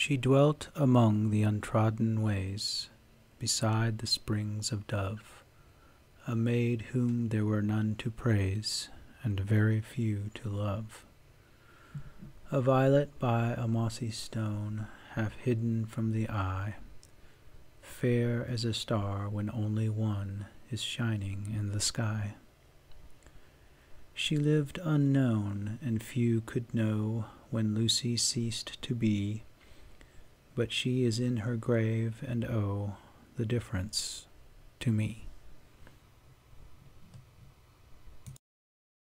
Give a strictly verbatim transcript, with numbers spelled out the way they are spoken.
She dwelt among the untrodden ways, beside the springs of Dove, a maid whom there were none to praise, and very few to love. A violet by a mossy stone, half hidden from the eye, fair as a star when only one is shining in the sky. She lived unknown, and few could know when Lucy ceased to be, but she is in her grave, and oh, the difference to me.